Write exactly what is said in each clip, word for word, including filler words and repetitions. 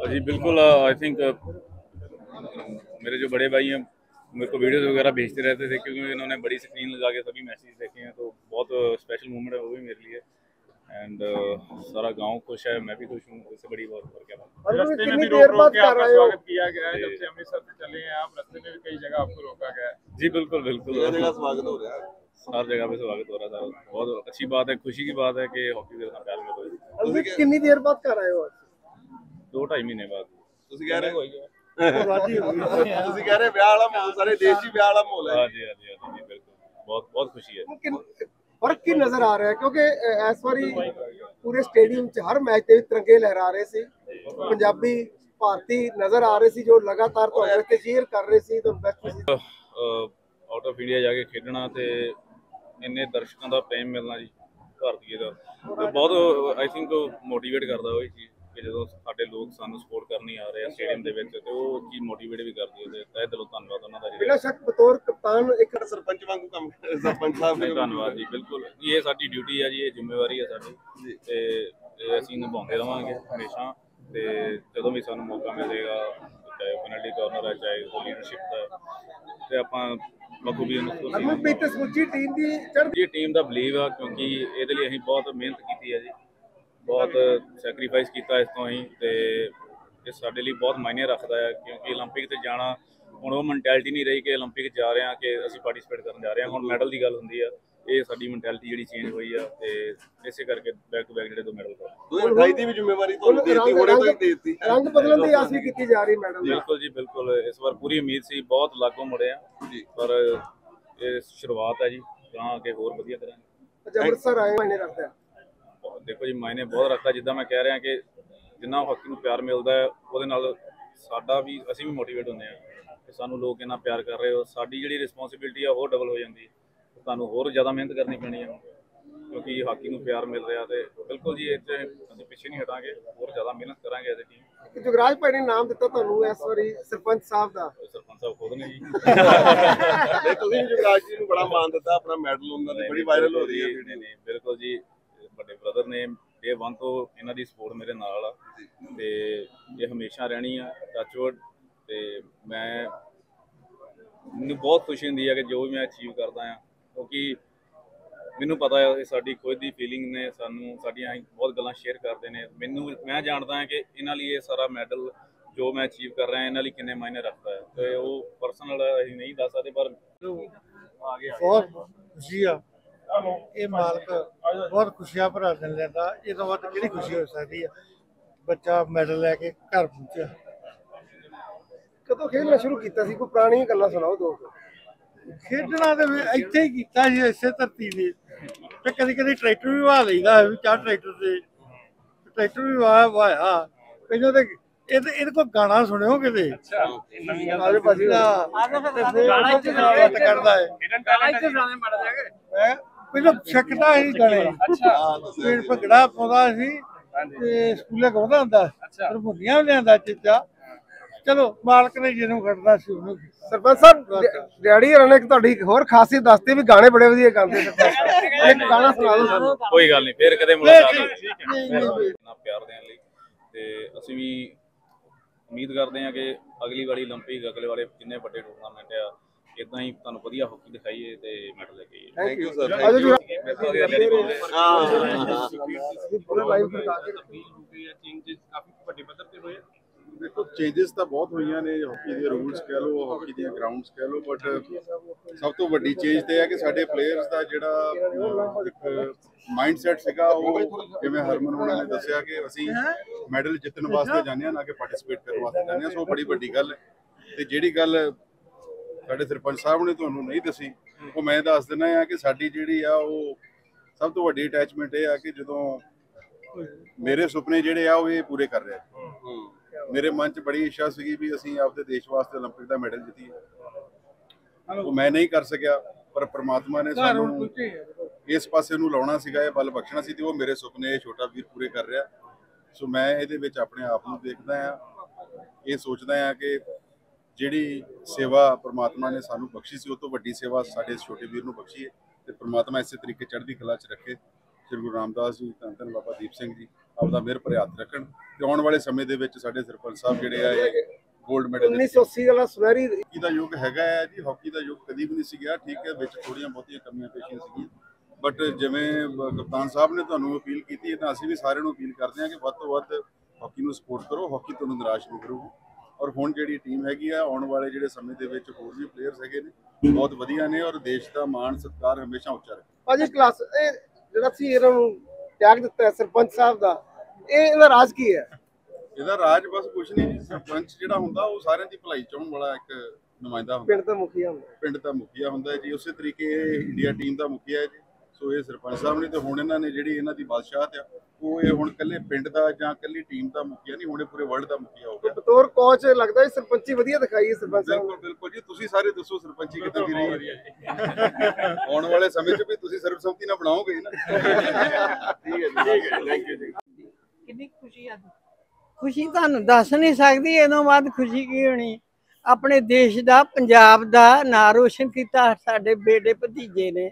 जी बिल्कुल। I think मेरे जो बड़े भाई हैं मेरे को वीडियोज़ वगैरह भेजते रहते थे, क्योंकि इन्होंने बड़ी स्क्रीन लगा के सभी मैचेस देखे हैं, तो बहुत स्पेशल मोमेंट है वो भी मेरे लिए। एंड uh, सारा गांव खुश है, मैं भी खुश हूँ, इससे बड़ी बात और क्या बात। रास्ते में भी रोक रोक के आपका स्वागत किया गया है, जब से अमृतसर से चले हैं आप, रास्ते में भी कई जगह आपको रोका गया है। जी बिल्कुल बिल्कुल, जगह स्वागत हो रहा है, हर जगह पे स्वागत हो रहा था। बहुत अच्छी बात है, खुशी की बात है कि हॉकी के साथ प्यार में हो। कितनी देर बाद कर रहे हो? दो ढाई महीने बाद। ਤੁਸੀਂ ਕਹਿ ਰਹੇ ਹੋ ਤੁਸੀਂ ਕਹਿ ਰਹੇ ਵਿਆਹ ਵਾਲਾ ਮਾਹੌਲ, ਸਾਰੇ ਦੇਸ਼ 'ਚ ਵਿਆਹ ਵਾਲਾ ਮਾਹੌਲ ਹੈ। हाँ जी हाँ जी हाँ जी बिल्कुल, बहुत बहुत खुशी है। फर्क की नजर आ रहा है क्योंकि इस बारी पूरे स्टेडियम च हर मैच ਦੇ ਤਿਰੰਗੇ ਲਹਿਰਾ ਰਹੇ ਸੀ, ਪੰਜਾਬੀ ਭਾਰਤੀ ਨਜ਼ਰ ਆ ਰਹੇ ਸੀ ਜੋ ਲਗਾਤਾਰ ਤੁਹਾਡੇ ਤੇ ਚੀਅਰ ਕਰ ਰਹੇ ਸੀ। ਤਾਂ ਬੈਸਟ ਆਊਟ ਆਫ ਇੰਡੀਆ ਜਾ ਕੇ ਖੇਡਣਾ ਤੇ ਇੰਨੇ ਦਰਸ਼ਕਾਂ ਦਾ ਪ੍ਰੇਮ ਮਿਲਣਾ ਜੀ ਭਾਰਤੀਏ ਦਾ, ਤੇ ਬਹੁਤ ਆਈ ਥਿੰਕ ਮੋਟੀਵੇਟ ਕਰਦਾ ਉਹ ਚੀਜ਼ ਕਿ ਜਦੋਂ ਸਾਡੇ ਲੋਕ ਸਾਨੂੰ ਸਪੋਰਟ ਕਰਨੀ ਆ ਰਹੇ ਆ ਸਟੇਡੀਅਮ ਦੇ ਵਿੱਚ, ਤੇ ਉਹ ਚੀਜ਼ ਮੋਟੀਵੇਟ ਵੀ ਕਰਦੀ ਹੈ। ਤੇ ਤਹਿ ਦਿਲੋਂ ਧੰਨਵਾਦ ਉਹਨਾਂ ਦਾ ਜੀ। ਬਿਨਾਂ ਸ਼ੱਕ ਬਤੌਰ ਕਪਤਾਨ ਇੱਕ ਸਰਪੰਚ ਵਾਂਗੂ ਕੰਮ ਸਰਪੰਚ ਸਾਹਿਬ ਨੇ। ਧੰਨਵਾਦ ਜੀ, ਬਿਲਕੁਲ ਇਹ ਸਾਡੀ ਡਿਊਟੀ ਹੈ ਜੀ, ਇਹ ਜ਼ਿੰਮੇਵਾਰੀ ਹੈ ਸਾਡੀ, ਤੇ ਇਹ ਅਸੀਂ ਨਿਭਾਉਂਦੇ ਰਵਾਂਗੇ ਹਮੇਸ਼ਾ। ਤੇ ਜਦੋਂ ਵੀ ਸਾਨੂੰ ਮੌਕਾ ਮਿਲੇਗਾ, ਚਾਹੇ ਪੈਨਲਟੀ ਕਾਰਨਰ ਹੈ, ਚਾਹੇ ਉਹ ਲੀਡਰਸ਼ਿਪ ਦਾ, ਤੇ ਆਪਾਂ ਬਖੂਬੀ ਹਰਮਨਪ੍ਰੀਤ ਸਮੁੱਚੀ ਟੀਮ ਦੀ ਚੜ੍ਹਦੀ ਟੀਮ ਦਾ ਬਲੀਵ ਆ, ਕਿਉਂਕਿ ਇਹਦੇ ਲਈ ਅਸੀਂ ਬਹੁਤ ਮਿਹਨਤ ਕੀਤੀ ਹੈ ਜੀ, ਬਹੁਤ ਸੈਕਰੀਫਾਈਸ ਕੀਤਾ ਇਸ ਤੋਂ ਅਸੀਂ, ਤੇ ਇਹ ਸਾਡੇ ਲਈ ਬਹੁਤ ਮਾਇਨੇ ਰੱਖਦਾ ਹੈ। ਕਿਉਂਕਿ ਓਲੰਪਿਕ ਤੇ ਜਾਣਾ ਹੁਣ ਉਹ ਮੈਂਟੈਲਿਟੀ ਨਹੀਂ ਰਹੀ ਕਿ ਓਲੰਪਿਕ ਜਾ ਰਹੇ ਹਾਂ ਕਿ ਅਸੀਂ ਪਾਰਟਿਸਿਪੇਟ ਕਰਨ ਜਾ ਰਹੇ ਹਾਂ, ਹੁਣ ਮੈਡਲ ਦੀ ਗੱਲ ਹੁੰਦੀ ਆ। ਇਹ ਸਾਡੀ ਮੈਂਟੈਲਿਟੀ ਜਿਹੜੀ ਚੇਂਜ ਹੋਈ ਆ, ਤੇ ਇਸੇ ਕਰਕੇ ਬੈਕ ਟੂ ਬੈਕ ਜਿਹੜੇ ਦੋ ਮੈਡਲ ਦੋ ਹਜ਼ਾਰ ਅਠਾਈ ਦੀ ਵੀ ਜ਼ਿੰਮੇਵਾਰੀ ਤੁਹਾਨੂੰ ਦੇਤੀ, ਹੁਣੇ ਤੋਂ ਹੀ ਦੇਤੀ, ਰੰਗ ਬਦਲਣ ਦੀ ਆਸ ਵੀ ਕੀਤੀ ਜਾ ਰਹੀ ਮੈਡਮ। ਬਿਲਕੁਲ ਜੀ ਬਿਲਕੁਲ, ਇਸ ਵਾਰ ਪੂਰੀ ਉਮੀਦ ਸੀ, ਬਹੁਤ ਲਾਗੋਂ ਮੁੜੇ ਆ ਜੀ, ਪਰ ਇਹ ਸ਼ੁਰੂਆਤ ਹੈ ਜੀ, ਤਾਂ ਅੱਗੇ ਹੋਰ ਵਧੀਆ ਕਰਾਂਗੇ। ਅੱਛਾ, ਅੰਮ੍ਰਿਤਸਰ ਆਏ ਮਾਇਨੇ ਰੱਖਦਾ? ਦੇਖੋ ਜੀ ਮਾਇਨੇ ਬਹੁਤ ਰੱਖਦਾ, ਜਿੱਦਾਂ ਮੈਂ ਕਹਿ ਰਿਹਾ ਕਿ ਜਿੰਨਾ ਹਾਕੀ ਨੂੰ ਪਿਆਰ ਮਿਲਦਾ ਹੈ ਉਹਦੇ ਨਾਲ ਸਾਡਾ ਵੀ, ਅਸੀਂ ਵੀ ਮੋਟੀਵੇਟ ਹੁੰਦੇ ਹਾਂ ਕਿ ਸਾਨੂੰ ਲੋਕ ਇੰਨਾ ਪਿਆਰ ਕਰ ਰਹੇ ਹੋ, ਸਾਡੀ ਜਿਹੜੀ ਰਿਸਪੌਂਸਿਬਿਲਿਟੀ ਆ ਹੋਰ ਡਬਲ ਹੋ ਜਾਂਦੀ ਹੈ, ਸਾਨੂੰ ਹੋਰ ਜ਼ਿਆਦਾ ਮਿਹਨਤ ਕਰਨੀ ਪੈਣੀ ਹੈ ਕਿਉਂਕਿ ਹਾਕੀ ਨੂੰ ਪਿਆਰ ਮਿਲ ਰਿਹਾ। ਤੇ ਬਿਲਕੁਲ ਜੀ ਇੱਥੇ ਅਸੀਂ ਪਿੱਛੇ ਨਹੀਂ ਹਟਾਂਗੇ, ਹੋਰ ਜ਼ਿਆਦਾ ਮਿਹਨਤ ਕਰਾਂਗੇ ਐਜ਼ ਅ ਟੀਮ। ਜੁਗਰਾਜ ਭਾਈ ਨੇ ਨਾਮ ਦਿੱਤਾ ਤੁਹਾਨੂੰ ਇਸ ਵਾਰੀ ਸਰਪੰਚ ਸਾਹਿਬ ਦਾ? ਸਰਪੰਚ ਸਾਹਿਬ ਖੁਦ ਨੇ ਜੀ। ਤੁਸੀਂ ਵੀ ਜੁਗਰਾਜ ਜੀ ਨੂੰ ਬੜਾ ਮਾਣ ਦਿੱਤਾ, ਆਪਣਾ ਮੈਡਲ ਉਹਨਾਂ ਦੀ ਬੜੀ ਵਾਇਰਲ ਹੋ ਰਹੀ ਹੈ। ਨਹੀਂ ਨਹੀਂ ਬਿਲਕੁਲ ਜੀ, ਵੱਡੇ ਬ੍ਰਦਰ ਨੇ ਡੇ ਵਨ ਤੋਂ ਇਹਨਾਂ ਦੀ ਸਪੋਰਟ ਮੇਰੇ ਨਾਲ ਆ, ਤੇ ਇਹ ਹਮੇਸ਼ਾ ਰਹਿਣੀ ਆ ਟੱਚਵੁੱਡ। ਤੇ ਮੈਂ ਮੈਨੂੰ ਬਹੁਤ ਖੁਸ਼ੀ ਹੁੰਦੀ ਹੈ ਕਿ ਜੋ ਵੀ ਮੈਂ ਅਚੀਵ ਕਰਦਾ ਹਾਂ, ਕਿਉਂਕਿ ਮੈਨੂੰ ਪਤਾ ਹੈ ਇਹ ਸਾਡੀ ਖੁਦ ਦੀ ਫੀਲਿੰਗ ਨੇ, ਸਾਨੂੰ ਸਾਡੀਆਂ ਬਹੁਤ ਗੱਲਾਂ ਸ਼ੇਅਰ ਕਰਦੇ ਨੇ। ਮੈਨੂੰ ਮੈਂ ਜਾਣਦਾ ਹਾਂ ਕਿ ਇਹਨਾਂ ਲਈ ਇਹ ਸਾਰਾ ਮੈਡਲ ਜੋ ਮੈਂ ਅਚੀਵ ਕਰ ਰਿਹਾ ਇਹਨਾਂ ਲਈ ਕਿੰਨੇ ਮਾਇਨੇ ਰੱਖਦਾ ਹੈ, ਤੇ ਉਹ ਪਰਸਨਲ ਅਸੀਂ ਨਹੀਂ ਦੱਸ ਸਕਦੇ, ਪਰ ਆ ਗਿਆ ਬਹੁਤ ਖੁਸ਼ੀ ਆ। ਇਹ ਮਾਲਕ ਬਹੁਤ ਖੁਸ਼ੀਆਂ ਭਰਾ ਦਿਨ ਲੈਂਦਾ, ਇਹ ਤੋਂ ਵੱਧ ਕਿਹੜੀ ਖੁਸ਼ੀ ਹੋ ਸਕਦੀ ਆ। ਬੱਚਾ ਮੈਡਲ ਲੈ ਕੇ ਘਰ ਪਹੁੰਚਿਆ। ਕਦੋਂ ਖੇਡਣਾ ਸ਼ੁਰੂ ਕੀਤਾ ਸੀ? ਕੋਈ ਪੁਰਾਣੀਆਂ ਗੱਲਾਂ ਸੁਣਾਓ ਦੋ। ਖੇਡਣਾ ਤੇ ਇੱਥੇ ਹੀ ਕੀਤਾ ਸੀ, ਇਸੇ ਧਰਤੀ ਤੇ। ਤੇ ਕਦੀ ਕਦੀ ਟਰੈਕਟਰ ਵੀ ਵਾਹ ਲਈਦਾ, ਚਾਹ ਟਰੈਕਟਰ ਤੇ ਟਰੈਕਟਰ ਵੀ ਵਾਹ ਵਾਹਿਆ ਪਹਿਲਾਂ ਤੇ। ਇਹਦੇ ਇਹਦੇ ਕੋਲ ਗਾਣਾ ਸੁਣਿਓ ਕਿਤੇ? ਆਜੋ ਭਾਜੀ, ਕਰਦਾ ਹੈ ਪਹਿਲਾਂ ਛਕਦਾ ਸੀ ਗਾਣੇ, ਫਿਰ ਭੰਗੜਾ ਪਾਉਂਦਾ ਸੀ ਤੇ ਸਕੂਲੇ ਗਾਉਂਦਾ ਹੁੰਦਾ, ਹਰਮੋਨੀਅਮ ਲਿਆਂਦਾ ਚੀਜ਼ਾਂ। ਚਲੋ ਮਾਲਕ ਨੇ ਜਿਹਨੂੰ ਖੜਨਾ ਸੀ ਉਹਨੂੰ। ਸਰਪੰਚ ਸਾਹਿਬ ਡੈਡੀ ਹੋਰਾਂ ਨੇ ਤੁਹਾਡੀ ਇੱਕ ਹੋਰ ਖਾਸੀਅਤ ਦੱਸਤੀ ਵੀ ਗਾਣੇ ਬੜੇ ਵਧੀਆ ਗਾਉਂਦੇ। ਇੱਕ ਗਾਣਾ ਸੁਣਾ ਦਿਓ ਸਾਨੂੰ। ਕੋਈ ਗੱਲ ਨਹੀਂ, ਫਿਰ ਕਦੇ ਮੁਲਾਕਾਤ ਹੋਈ। ਪਿਆਰ ਦੇਣ ਲਈ, ਤੇ ਅਸੀਂ ਵੀ ਉਮੀਦ ਕਰਦੇ ਹਾਂ ਕਿ ਅਗਲੀ ਵਾਲੀ ਓਲੰਪਿਕ, ਅਗਲੇ ਵਾਲੇ ਜਿੰਨੇ ਵੱਡੇ ਟੂਰਨਾਮੈਂਟ ਆ, ਇਦਾਂ ਹੀ ਤੁਹਾਨੂੰ ਵਧੀਆ ਹਾਕੀ ਦਿਖਾਈਏ ਤੇ ਮੈਡਲ ਲੈ ਕੇ ਆਈਏ। Thank you sir. ਆਜੋ ਜੀ। ਕਾਫੀ ਵੱਡੇ ਪੱਧਰ ਤੇ ਹੋਏ। देखो चेंजेस तो बहुत हुई ने, हॉकी के रूल्स कह लो, हॉकी दी ग्राउंड्स कह लो, बट सब तो वड्डी चेंज तो है कि साडे प्लेयर्स का जिहड़ा एक माइंडसैट सीगा, जिवें हरमन होना ने दस्सिया कि असीं मैडल जितने वास्ते जाने ना कि पार्टिसिपेट करने वास्ते जाने, सो बड़ी वड्डी गल है। ते जिहड़ी गल साडे सरपंच साहब ने तुहानूं नहीं दसी, वो मैं दस दिना है कि साडी जिहड़ी आ वो सब तो वड्डी अटैचमेंट ये आ कि जदों मेरे सुपने जिहड़े आ वो ये पूरे कर रहे हैं। मेरे मन च बड़ी इच्छा सी भी असीं आपदे देश वास्ते ओलंपिक का मैडल जीतीए, वो मैं नहीं कर सकिया, पर परमात्मा ने सानूं इस पासे नूं लाउणा सीगा, ये बल बख्शना सी, ते वो मेरे सुपने छोटा वीर पूरे कर रहा। सो मैं इहदे विच अपने आप नूं देखदा हां, ये सोचदा हां कि जिहड़ी सेवा परमात्मा ने सानूं बख्शी सी, उस तों वड्डी सेवा साडे छोटे वीर नूं बख्शी है, ते परमात्मा इसे तरीके चढ़दी कला च रखे। ਸ਼੍ਰੀ ਗੁਰੂ ਰਾਮਦਾਸ ਜੀ, ਧੰਨ ਧੰਨ ਬਾਬਾ ਦੀਪ ਸਿੰਘ ਜੀ ਆਪਦਾ ਮਿਹਰ ਭਰੇ ਹੱਥ ਰੱਖਣ ਤੇ ਆਉਣ ਵਾਲੇ ਸਮੇਂ ਦੇ ਵਿੱਚ ਸਾਡੇ ਸਰਪੰਚ ਸਾਹਿਬ ਜਿਹੜੇ ਆ ਇਹ ਗੋਲਡ ਮੈਡਲ ਉੱਨੀ ਸੌ ਅੱਸੀ ਵਾਲਾ ਸੁਨਹਿਰੀ ਹਾਕੀ ਦਾ ਯੁੱਗ ਹੈਗਾ ਹੈ ਜੀ। ਹਾਕੀ ਦਾ ਯੁੱਗ ਕਦੀ ਵੀ ਨਹੀਂ ਸੀ ਗਿਆ, ਠੀਕ ਹੈ, ਵਿੱਚ ਥੋੜੀਆਂ ਬਹੁਤੀਆਂ ਕਮੀਆਂ ਪੇਸ਼ੀਆਂ ਸੀਗੀਆਂ, ਬਟ ਜਿਵੇਂ ਕਪਤਾਨ ਸਾਹਿਬ ਨੇ ਤੁਹਾਨੂੰ ਅਪੀਲ ਕੀਤੀ ਹੈ ਤਾਂ ਅਸੀਂ ਵੀ ਸਾਰਿਆਂ ਨੂੰ ਅਪੀਲ ਕਰਦੇ ਹਾਂ ਕਿ ਵੱਧ ਤੋਂ ਵੱਧ ਹਾਕੀ ਨੂੰ ਸਪੋਰਟ ਕਰੋ। ਹਾਕੀ ਤੁਹਾਨੂੰ ਨਿਰਾਸ਼ ਨਹੀਂ ਕਰੂਗੀ। ਔਰ ਹੁਣ ਜਿਹੜੀ ਟੀਮ ਹੈਗੀ ਆ ਆਉਣ ਵਾਲੇ ਜਿਹੜੇ ਸਮੇਂ ਦੇ ਵਿੱਚ ਹੋਰ ਵੀ ਪਲੇਅਰਸ ਹੈਗੇ ਨੇ ਬਹੁਤ ਵਧੀਆ ਨੇ ਔਰ ਦੇਸ਼ ਦਾ ਮਾਣ ਸਤਿਕਾਰ ਹਮੇਸ਼ਾ ਉੱਚਾ ਰੱਖੇ। ਭਾਜੀ ਕਲਾਸ ਇਹ ਜਿਹੜਾ ਸੀ ਇਹਨਾਂ ਨੂੰ ਤਿਆਗ ਦਿੱਤਾ ਹੈ ਸਰਪੰਚ ਸਾਹਿਬ ਦਾ, ਇਹ ਇਹਦਾ ਰਾਜ ਕੀ ਹੈ? ਇਹਦਾ ਰਾਜ ਬਸ ਕੁਛ ਨਹੀਂ ਜੀ, ਸਰਪੰਚ ਜਿਹੜਾ ਹੁੰਦਾ ਉਹ ਸਾਰਿਆਂ ਦੀ ਭਲਾਈ ਚਾਹਣ ਵਾਲਾ ਇੱਕ ਨੁਮਾਇੰਦਾ ਹੁੰਦਾ, ਪਿੰਡ ਦਾ ਮੁਖੀਆ ਹੁੰਦਾ, ਪਿੰਡ ਦਾ ਮੁਖੀਆ ਹੁੰਦਾ ਜੀ। ਉਸੇ ਤਰੀਕੇ ਇਹ ਇੰਡੀਆ ਟੀਮ ਦਾ ਮੁਖੀਆ ਹੈ ਜੀ। ਸੋ ਇਹ ਸਰਪੰਚ ਸਾਹਿਬ ਨੇ ਤੇ ਹੁਣ ਇਹਨਾਂ ਨੇ ਜਿਹੜੀ ਇਹਨਾਂ ਦੀ ਬਾਦਸ਼ਾਹਤ ਆ ਉਹ ਇਹ ਹੁਣ ਇਕੱਲੇ ਪਿੰਡ ਦਾ ਜਾਂ ਇਕੱਲੀ ਟੀਮ ਦਾ ਮੁਖੀਆ ਨਹੀਂ, ਹੁਣ ਇਹ ਪੂਰੇ ਵਰਲਡ ਦਾ ਮੁਖੀਆ ਹੋ ਗਿਆ। ਬਤੌਰ ਕੋਚ ਲੱਗਦਾ ਹੈ ਸਰਪੰਚੀ ਵਧੀਆ ਦਿਖਾਈ ਹੈ ਸਰਪੰਚ ਸਾਹਿਬ ਬਿਲਕੁਲ ਬਿਲਕੁਲ ਜੀ। ਤੁਸੀਂ ਸਾਰੇ ਦੱਸੋ ਸਰਪੰਚੀ ਕਿੱਦਾਂ ਦੀ ਰਹੀ ਹੈ ਆਉਣ ਵਾਲੇ ਸਮੇਂ 'ਚ ਵੀ ਤੁਸੀਂ ਸਰਬਸੰਮਤੀ ਨਾਲ ਬਣਾਓਗੇ ਨਾ। ਠੀਕ ਹੈ ਜੀ, ਠੀਕ ਹੈ, ਥੈਂਕ ਯੂ ਜੀ। ਕਿੰਨੀ ਖੁਸ਼ੀ ਆ? ਖੁਸ਼ੀ ਤੁਹਾਨੂੰ ਦੱਸ ਨਹੀਂ ਸਕਦੀ, ਇਹਦੋਂ ਬਾਅਦ ਖੁਸ਼ੀ ਕੀ ਹੋਣੀ। ਆਪਣੇ ਦੇਸ਼ ਦਾ, ਪੰਜਾਬ ਦਾ ਨਾਂ ਰੋਸ਼ਨ ਕੀਤਾ ਸਾਡੇ ਬੇਟੇ ਭਤੀਜੇ ਨੇ।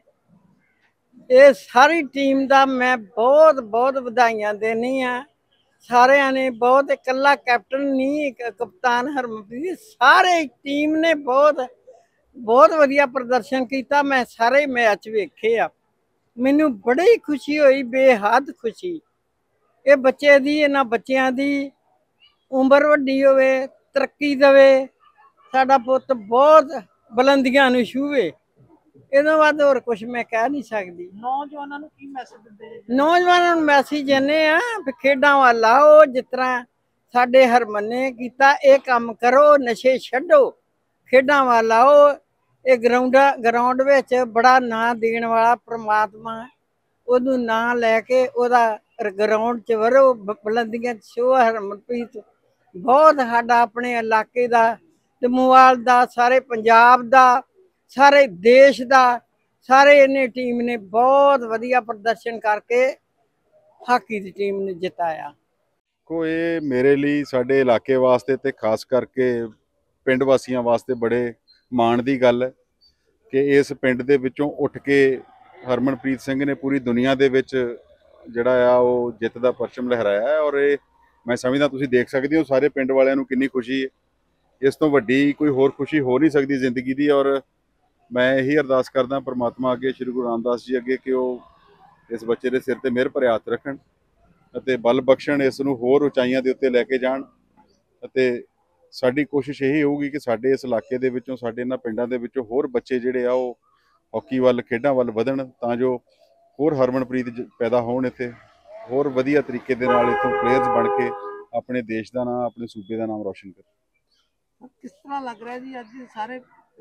ਇਹ ਸਾਰੀ ਟੀਮ ਦਾ ਮੈਂ ਬਹੁਤ ਬਹੁਤ ਵਧਾਈਆਂ ਦੇਣੀ ਆ ਸਾਰਿਆਂ ਨੇ। ਬਹੁਤ ਇਕੱਲਾ ਕੈਪਟਨ ਨਹੀਂ, ਕਪਤਾਨ ਹਰਮਨਪ੍ਰੀਤ, ਸਾਰੇ ਟੀਮ ਨੇ ਬਹੁਤ ਬਹੁਤ ਵਧੀਆ ਪ੍ਰਦਰਸ਼ਨ ਕੀਤਾ। ਮੈਂ ਸਾਰੇ ਮੈਚ ਵੇਖੇ ਆ, ਮੈਨੂੰ ਬੜੀ ਖੁਸ਼ੀ ਹੋਈ, ਬੇਹੱਦ ਖੁਸ਼ੀ। ਇਹ ਬੱਚੇ ਦੀ, ਇਹਨਾਂ ਬੱਚਿਆਂ ਦੀ ਉਮਰ ਵੱਡੀ ਹੋਵੇ, ਤਰੱਕੀ ਦੇਵੇ, ਸਾਡਾ ਪੁੱਤ ਬਹੁਤ ਬੁਲੰਦੀਆਂ ਨੂੰ ਛੂਹੇ। ਇਹਦੋਂ ਬਾਅਦ ਹੋਰ ਕੁਝ ਮੈਂ ਕਹਿ ਨਹੀਂ ਸਕਦੀ। ਨੌਜਵਾਨਾਂ ਨੂੰ ਕੀ ਮੈਸੇਜ ਦਿੰਦੇ? ਨੌਜਵਾਨਾਂ ਨੂੰ ਮੈਸੇਜ ਦਿੰਦੇ ਆ ਵੀ ਖੇਡਾਂ ਵੱਲ ਆਓ, ਜਿਸ ਤਰ੍ਹਾਂ ਸਾਡੇ ਹਰਮਨ ਨੇ ਕੀਤਾ, ਇਹ ਕੰਮ ਕਰੋ, ਨਸ਼ੇ ਛੱਡੋ, ਖੇਡਾਂ ਵੱਲ ਆਓ। ਇਹ ਗਰਾਊਂਡਾਂ ਗਰਾਊਂਡ ਵਿੱਚ ਬੜਾ ਨਾਂ ਦੇਣ ਵਾਲਾ ਪ੍ਰਮਾਤਮਾ, ਉਹਨੂੰ ਨਾਂ ਲੈ ਕੇ ਉਹਦਾ ਗਰਾਊਂਡ 'ਚ ਵਰੋ, ਬੁਲੰਦੀਆਂ 'ਚ ਛੂਹੋ। ਹਰਮਨਪ੍ਰੀਤ ਬਹੁਤ ਸਾਡਾ ਆਪਣੇ ਇਲਾਕੇ ਦਾ, ਜੰਮੂਵਾਲ ਦਾ, ਸਾਰੇ ਪੰਜਾਬ ਦਾ, ਸਾਰੇ ਦੇਸ਼ ਦਾ, ਸਾਰੇ ਇਹਨੇ ਟੀਮ ਨੇ ਬਹੁਤ ਵਧੀਆ ਪ੍ਰਦਰਸ਼ਨ ਕਰਕੇ ਹਾਕੀ ਦੀ ਟੀਮ ਨੂੰ ਜਿਤਾਇਆ। ਕੋ ਇਹ ਮੇਰੇ ਲਈ, ਸਾਡੇ ਇਲਾਕੇ ਵਾਸਤੇ ਤੇ ਖਾਸ ਕਰਕੇ ਪਿੰਡ ਵਾਸੀਆਂ ਵਾਸਤੇ ਬੜੇ ਮਾਣ ਦੀ ਗੱਲ ਹੈ ਕਿ ਇਸ ਪਿੰਡ ਦੇ ਵਿੱਚੋਂ ਉੱਠ ਕੇ ਹਰਮਨਪ੍ਰੀਤ ਸਿੰਘ ਨੇ ਪੂਰੀ ਦੁਨੀਆ ਦੇ ਵਿੱਚ ਜਿਹੜਾ ਆ ਉਹ ਜਿੱਤ ਦਾ ਪਰਚਮ ਲਹਿਰਾਇਆ ਹੈ। ਔਰ ਇਹ ਮੈਂ ਸਮਝਦਾ ਤੁਸੀਂ ਦੇਖ ਸਕਦੇ ਹੋ ਸਾਰੇ ਪਿੰਡ ਵਾਲਿਆਂ ਨੂੰ ਕਿੰਨੀ ਖੁਸ਼ੀ ਹੈ। ਇਸ ਤੋਂ ਵੱਡੀ ਕੋਈ ਹੋਰ ਖੁਸ਼ੀ ਹੋ ਨਹੀਂ ਸਕਦੀ ਜ਼ਿੰਦਗੀ ਦੀ। ਔਰ ਮੈਂ ਇਹੀ ਅਰਦਾਸ ਕਰਦਾ ਪਰਮਾਤਮਾ ਅੱਗੇ, ਸ਼੍ਰੀ ਗੁਰੂ ਰਾਮਦਾਸ ਜੀ ਅੱਗੇ, ਕਿ ਉਹ ਇਸ ਬੱਚੇ ਦੇ ਸਿਰ ਤੇ ਮਿਹਰ ਭਰੇ ਹੱਥ ਰੱਖਣ ਅਤੇ ਬਲ ਬਖਸ਼ਣ, ਇਸ ਨੂੰ ਹੋਰ ਉਚਾਈਆਂ ਦੇ ਉੱਤੇ ਲੈ ਕੇ ਜਾਣ। ਅਤੇ ਸਾਡੀ ਕੋਸ਼ਿਸ਼ ਇਹੀ ਹੋਊਗੀ ਕਿ ਸਾਡੇ ਇਸ ਇਲਾਕੇ ਦੇ ਵਿੱਚੋਂ, ਸਾਡੇ ਇਹਨਾਂ ਪਿੰਡਾਂ ਦੇ ਵਿੱਚੋਂ ਹੋਰ ਬੱਚੇ ਜਿਹੜੇ ਆ ਉਹ ਹਾਕੀ ਵੱਲ, ਖੇਡਾਂ ਵੱਲ ਵਧਣ, ਤਾਂ ਜੋ ਹੋਰ ਹਰਮਨਪ੍ਰੀਤ ਪੈਦਾ ਹੋਣ ਇੱਥੇ, ਹੋਰ ਵਧੀਆ ਤਰੀਕੇ ਦੇ ਨਾਲ ਇੱਥੋਂ ਪਲੇਅਰਸ ਬਣ ਕੇ ਆਪਣੇ ਦੇਸ਼ ਦਾ ਨਾਮ, ਆਪਣੇ ਸੂਬੇ ਦਾ ਨਾਮ ਰੌਸ਼ਨ ਕਰਨ। ਕਿਸ ਤਰ੍ਹਾਂ ਲੱਗ ਰਿਹਾ ਜੀ ਅੱਜ ਸਾਰੇ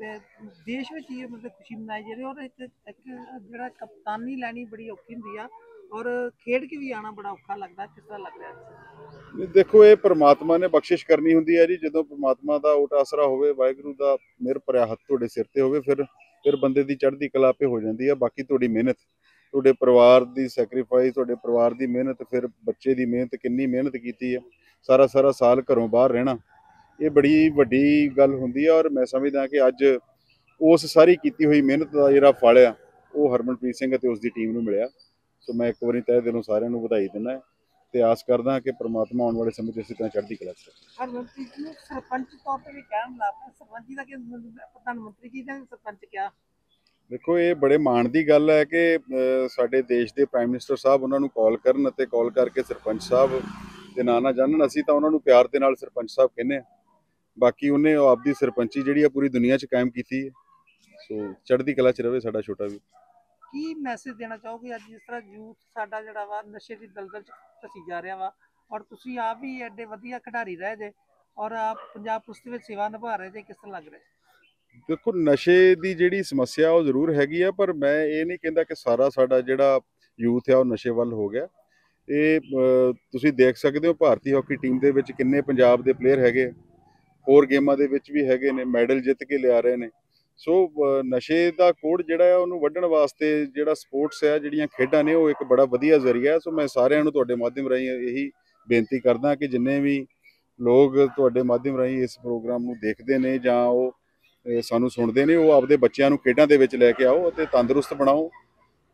ਦੇਸ਼ ਵਿੱਚ ਹੀ ਮਤਲਬ ਖੁਸ਼ੀ ਮਨਾਈ ਜਾ ਰਹੀ? ਔਰ ਇੱਕ ਜਿਹੜਾ ਕਪਤਾਨੀ ਲੈਣੀ ਬੜੀ ਔਖੀ ਹੁੰਦੀ ਆ, ਔਰ ਖੇਡ ਕੇ ਵੀ ਆਉਣਾ ਬੜਾ ਔਖਾ ਲੱਗਦਾ, ਕਿਸ ਤਰ੍ਹਾਂ ਲੱਗ ਰਿਹਾ? ਦੇਖੋ, ਇਹ ਪ੍ਰਮਾਤਮਾ ਨੇ ਬਖਸ਼ਿਸ਼ ਕਰਨੀ ਹੁੰਦੀ ਹੈ ਜੀ। ਜਦੋਂ ਪ੍ਰਮਾਤਮਾ ਦਾ ਓਟ ਆਸਰਾ ਹੋਵੇ, ਵਾਹਿਗੁਰੂ ਦਾ ਮਿਹਰ ਭਰਿਆ ਹੱਥ ਤੁਹਾਡੇ ਸਿਰ ਤੇ ਹੋਵੇ, ਫਿਰ ਫਿਰ ਬੰਦੇ ਦੀ ਚੜ੍ਹਦੀ ਕਲਾ ਆਪੇ ਹੋ ਜਾਂਦੀ ਹੈ। ਬਾਕੀ ਤੁਹਾਡੀ ਮਿਹਨਤ, ਤੁਹਾਡੇ ਪਰਿਵਾਰ ਦੀ ਸੈਕਰੀਫਾਈਸ, ਤੁਹਾਡੇ ਪਰਿਵਾਰ ਦੀ ਮਿਹਨਤ, ਫਿਰ ਬੱਚੇ ਦੀ ਮਿਹਨਤ, ਕਿੰਨੀ ਮਿਹਨਤ ਕੀਤੀ ਹੈ, ਸਾਰਾ ਸਾਰਾ ਸਾਲ ਘਰੋਂ ਬਾਹਰ ਰਹਿਣਾ, ਇਹ ਬੜੀ ਵੱਡੀ ਗੱਲ ਹੁੰਦੀ ਹੈ। ਔਰ ਮੈਂ ਸਮਝਦਾ ਕਿ ਅੱਜ ਉਸ ਸਾਰੀ ਕੀਤੀ ਹੋਈ ਮਿਹਨਤ ਦਾ ਜਿਹੜਾ ਫਲ ਆ ਉਹ ਹਰਮਨਪ੍ਰੀਤ ਸਿੰਘ ਅਤੇ ਉਸ ਦੀ ਟੀਮ ਨੂੰ ਮਿਲਿਆ। ਸੋ ਮੈਂ ਇੱਕ ਵਾਰੀ ਤਹਿ ਦਿਲੋਂ ਸਾਰਿਆਂ ਨੂੰ ਵਧਾਈ ਦਿੰਦਾ ਤੇ ਆਸ ਕਰਦਾ ਕਿ ਪ੍ਰਮਾਤਮਾ ਆਉਣ ਵਾਲੇ ਸਮੇਂ 'ਚ ਇਸੇ ਤਰ੍ਹਾਂ ਚੜ੍ਹਦੀ ਕਲਾ 'ਚ ਰੱਖੇ। ਹਰਮਨਪ੍ਰੀਤ ਨੂੰ ਸਰਪੰਚ ਤੌਰ ਤੇ ਵੀ ਕਹਿਣ ਲੱਗ ਪਿਆ, ਸਰਪੰਚੀ ਦਾ ਕਿ ਪ੍ਰਧਾਨ ਮੰਤਰੀ ਕੀ ਜਾਂ ਸਰਪੰਚ ਕਿਹਾ? ਦੇਖੋ, ਇਹ ਬੜੇ ਮਾਣ ਦੀ ਗੱਲ ਹੈ ਕਿ ਸਾਡੇ ਦੇਸ਼ ਦੇ ਪ੍ਰਾਈਮ ਮਿਨਿਸਟਰ ਸਾਹਿਬ ਉਹਨਾਂ ਨੂੰ ਕਾਲ ਕਰਨ ਅਤੇ ਕਾਲ ਕਰਕੇ ਸਰਪੰਚ ਸਾਹਿਬ ਦੇ ਨਾਂ ਨਾ ਜਾਣਨ। ਅਸੀਂ ਤਾਂ ਉਹਨਾਂ ਨੂੰ ਪਿਆਰ ਦੇ ਨਾਲ ਸਰਪੰਚ ਸਾਹਿਬ ਕਹਿੰਦੇ ਹਾਂ। ਬਾਕੀ ਉਹਨੇ ਆਪਦੀ ਸਰਪੰਚੀ ਜਿਹੜੀ ਆ ਪੂਰੀ ਦੁਨੀਆ 'ਚ ਕਾਇਮ ਕੀਤੀ ਹੈ। ਸੋ ਚੜ੍ਹਦੀ ਕਲਾ 'ਚ ਰਵੇ ਸਾਡਾ ਛੋਟਾ ਵੀ। ਕੀ ਮੈਸੇਜ ਦੇਣਾ ਚਾਹੋਗੇ ਅੱਜ ਜਿਸ ਤਰ੍ਹਾਂ ਯੂਥ ਸਾਡਾ ਜਿਹੜਾ ਵਾ ਨਸ਼ੇ ਦੀ ਦਲਦਲ 'ਚ ਫਸੀ ਜਾ ਰਿਹਾ ਵਾ, ਔਰ ਤੁਸੀਂ ਆਪ ਵੀ ਐਡੇ ਵਧੀਆ ਖਿਡਾਰੀ ਰਹੇ ਜੇ, ਔਰ ਆਪ ਪੰਜਾਬ ਪੁਲਿਸ ਦੇ ਵਿੱਚ ਸੇਵਾ ਨਿਭਾ ਰਹੇ ਜੇ, ਕਿਸ ਤਰ੍ਹਾਂ ਲੱਗ ਰਿਹਾ? ਦੇਖੋ, ਨਸ਼ੇ ਦੀ ਜਿਹੜੀ ਸਮੱਸਿਆ ਉਹ ਜ਼ਰੂਰ ਹੈਗੀ ਆ, ਪਰ ਮੈਂ ਇਹ ਨਹੀਂ ਕਹਿੰਦਾ ਕਿ ਸਾਰਾ ਸਾਡਾ ਜਿਹੜਾ ਯੂਥ ਆ ਉਹ ਨਸ਼ੇ ਵੱਲ ਹੋ ਗਿਆ। ਇਹ ਤੁਸੀਂ ਦੇਖ ਸਕਦੇ ਹੋ ਭਾਰਤੀ ਹਾਕੀ ਟੀਮ ਦੇ ਵਿੱਚ ਕਿੰਨੇ ਪੰਜਾਬ ਦੇ ਪਲੇਅਰ ਹੈਗੇ, ਹੋਰ ਗੇਮਾਂ ਦੇ ਵਿੱਚ ਵੀ ਹੈਗੇ ਨੇ, ਮੈਡਲ ਜਿੱਤ ਕੇ ਲਿਆ ਰਹੇ ਨੇ। ਸੋ ਨਸ਼ੇ ਦਾ ਕੋੜ ਜਿਹੜਾ ਆ ਉਹਨੂੰ ਵੱਢਣ ਵਾਸਤੇ ਜਿਹੜਾ ਸਪੋਰਟਸ ਆ, ਜਿਹੜੀਆਂ ਖੇਡਾਂ ਨੇ, ਉਹ ਇੱਕ ਬੜਾ ਵਧੀਆ ਜ਼ਰੀਆ। ਸੋ ਮੈਂ ਸਾਰਿਆਂ ਨੂੰ ਤੁਹਾਡੇ ਮਾਧਿਅਮ ਰਾਹੀਂ ਇਹੀ ਬੇਨਤੀ ਕਰਦਾ ਕਿ ਜਿੰਨੇ ਵੀ ਲੋਕ ਤੁਹਾਡੇ ਮਾਧਿਅਮ ਰਾਹੀਂ ਇਸ ਪ੍ਰੋਗਰਾਮ ਨੂੰ ਦੇਖਦੇ ਨੇ ਜਾਂ ਉਹ ਸਾਨੂੰ ਸੁਣਦੇ ਨੇ, ਉਹ ਆਪਦੇ ਬੱਚਿਆਂ ਨੂੰ ਖੇਡਾਂ ਦੇ ਵਿੱਚ ਲੈ ਕੇ ਆਓ ਅਤੇ ਤੰਦਰੁਸਤ ਬਣਾਓ।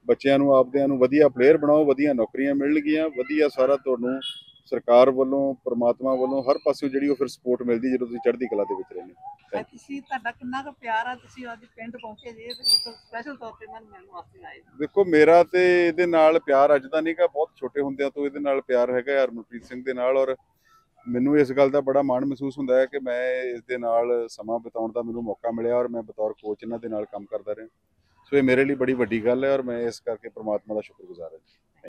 ਬੱਚਿਆਂ ਨੂੰ ਆਪਦਿਆਂ ਨੂੰ ਵਧੀਆ ਪਲੇਅਰ ਬਣਾਓ, ਵਧੀਆ ਨੌਕਰੀਆਂ ਮਿਲਣਗੀਆਂ, ਵਧੀਆ ਸਾਰਾ ਤੁਹਾਨੂੰ ਸਰਕਾਰ ਵੱਲੋਂ ਪ੍ਰਮਾਤਮਾ ਵੱਲੋਂ ਹਰ ਪਾਸਿਓਂ ਜਿਹੜੀ ਉਹ ਫਿਰ ਸਪੋਰਟ ਮਿਲਦੀ ਜਦੋਂ ਤੁਸੀਂ ਚੜ੍ਹਦੀ ਕਲਾ ਦੇ ਵਿੱਚ ਰਹਿੰਦੇ ਹੋ। ਤੁਸੀਂ ਤੁਹਾਡਾ ਕਿੰਨਾ ਕੁ ਪਿਆਰ ਆ, ਤੁਸੀਂ ਅੱਜ ਪਿੰਡ ਪਹੁੰਚੇ ਜੇ ਉੱਥੇ ਸਪੈਸ਼ਲ ਤੌਰ ਤੇ ਮੈਨੂੰ ਮਿਲਣ ਵਾਸਤੇ ਆਏ। ਦੇਖੋ ਮੇਰਾ ਤੇ ਇਹਦੇ ਨਾਲ ਪਿਆਰ ਅੱਜ ਦਾ ਨਹੀਂਗਾ, ਬਹੁਤ ਛੋਟੇ ਹੁੰਦਿਆਂ ਤੋਂ ਇਹਦੇ ਨਾਲ ਪਿਆਰ ਹੈਗਾ ਹਰਮਨਪ੍ਰੀਤ ਸਿੰਘ ਦੇ ਨਾਲ, ਔਰ ਮੈਨੂੰ ਇਸ ਗੱਲ ਦਾ ਬੜਾ ਮਾਣ ਮਹਿਸੂਸ ਹੁੰਦਾ ਹੈ ਕਿ ਮੈਂ ਇਸ ਦੇ ਨਾਲ ਸਮਾਂ ਬਿਤਾਉਣ ਦਾ ਮੈਨੂੰ ਮੌਕਾ ਮਿਲਿਆ ਔਰ ਮੈਂ ਬਤੌਰ ਕੋਚ ਇਹਨਾਂ ਦੇ ਨਾਲ ਕੰਮ ਕਰਦਾ ਰਿਹਾ। ਸੋ ਇਹ ਮੇਰੇ ਲਈ ਬੜੀ ਵੱਡੀ ਗੱਲ ਹੈ ਔਰ ਮੈਂ ਇਸ ਕਰਕੇ ਪ੍ਰਮਾਤਮਾ ਦਾ ਸ਼ੁਕਰਗੁਜ਼ਾਰ ਹਾਂ।